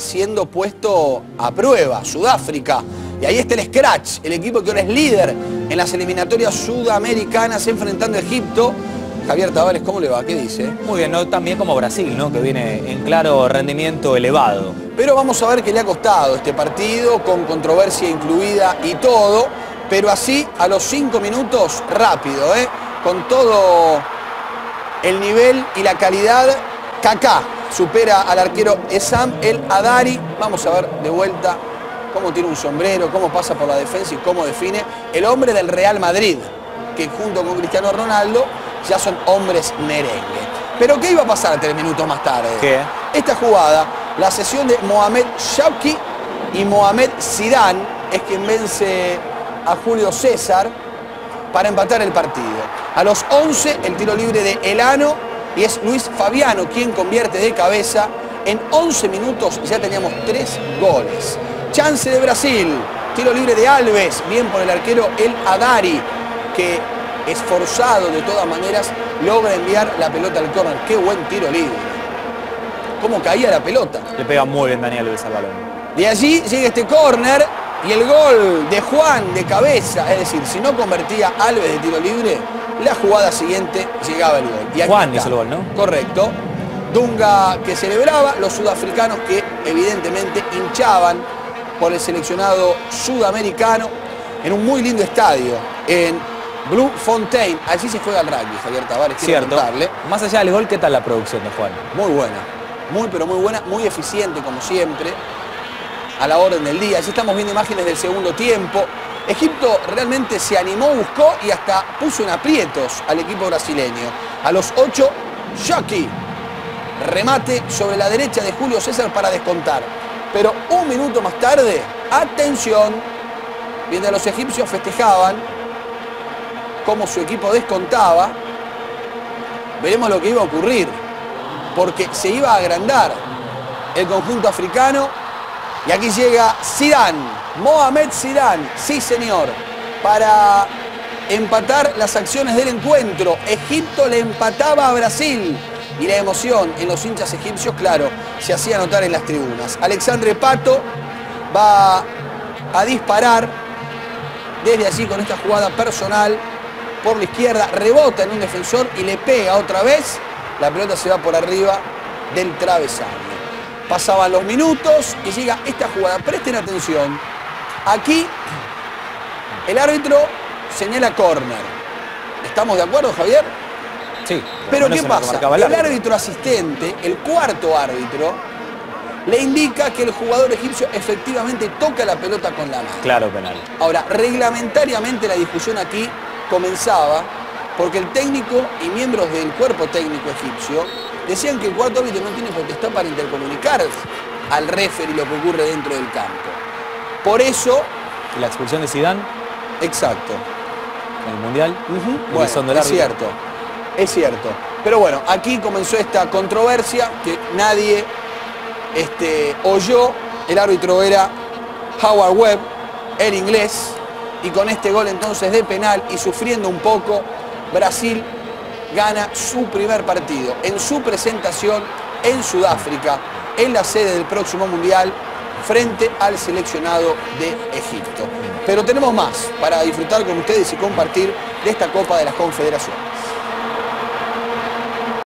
siendo puesto a prueba, Sudáfrica. Y ahí está el Scratch, el equipo que ahora es líder en las eliminatorias sudamericanas enfrentando a Egipto. Javier Tavares, ¿cómo le va? ¿Qué dice? Muy bien, ¿no? También como Brasil, ¿no? Que viene en claro rendimiento elevado. Pero vamos a ver qué le ha costado este partido, con controversia incluida y todo. Pero así, a los 5 minutos, rápido, con todo el nivel y la calidad, Kaká supera al arquero Essam El Hadary. Vamos a ver de vuelta cómo tiene un sombrero, cómo pasa por la defensa y cómo define el hombre del Real Madrid, que junto con Cristiano Ronaldo ya son hombres merengue. Pero ¿qué iba a pasar 3 minutos más tarde? ¿Qué? Esta jugada, la sesión de Mohamed Shawki y Mohamed Zidane es quien vence a Julio César para empatar el partido. A los 11 el tiro libre de Elano y es Luis Fabiano quien convierte de cabeza. En 11 minutos ya teníamos 3 goles. Chance de Brasil, tiro libre de Alves, bien por el arquero El Hadary, que esforzado de todas maneras logra enviar la pelota al córner. Qué buen tiro libre. Cómo caía la pelota. Le pega muy bien Daniel Alves al balón. De allí llega este córner y el gol de Juan de cabeza. Es decir, si no convertía Alves de tiro libre, la jugada siguiente llegaba el gol. Y aquí Juan está. hizo el gol, ¿no? Correcto. Dunga que celebraba, los sudafricanos que evidentemente hinchaban por el seleccionado sudamericano en un muy lindo estadio, en Bloemfontein. Allí se juega el rugby, Javier Tavares. Cierto. Más allá del gol, ¿qué tal la producción de Juan? Muy buena, muy pero muy buena, muy eficiente como siempre, a la orden del día. Allí estamos viendo imágenes del segundo tiempo. Egipto realmente se animó, buscó y hasta puso en aprietos al equipo brasileño. A los 8, Shawki. Remate sobre la derecha de Julio César para descontar. Pero un minuto más tarde, atención, mientras los egipcios festejaban cómo su equipo descontaba, veremos lo que iba a ocurrir, porque se iba a agrandar el conjunto africano. Y aquí llega Zidane, Mohamed Zidane, sí señor, para empatar las acciones del encuentro. Egipto le empataba a Brasil. Y la emoción en los hinchas egipcios, claro, se hacía notar en las tribunas. Alexandre Pato va a disparar desde allí con esta jugada personal por la izquierda, rebota en un defensor y le pega otra vez. La pelota se va por arriba del travesaño. Pasaban los minutos y llega esta jugada. Presten atención. Aquí el árbitro señala córner. ¿Estamos de acuerdo, Javier? Sí. Pero ¿qué pasa? El árbitro asistente, el cuarto árbitro, le indica que el jugador egipcio efectivamente toca la pelota con la mano. Claro, penal. Ahora, reglamentariamente la discusión aquí comenzaba porque el técnico y miembros del cuerpo técnico egipcio decían que el cuarto árbitro no tiene potestad para intercomunicar al referee lo que ocurre dentro del campo. Por eso... ¿Y la expulsión de Zidane? Exacto. En el Mundial. Bueno, es cierto. Es cierto. Pero bueno, aquí comenzó esta controversia que nadie oyó. El árbitro era Howard Webb, el inglés. Y con este gol entonces de penal y sufriendo un poco, Brasil gana su primer partido en su presentación en Sudáfrica, en la sede del próximo Mundial, frente al seleccionado de Egipto. Pero tenemos más para disfrutar con ustedes y compartir de esta Copa de las Confederaciones.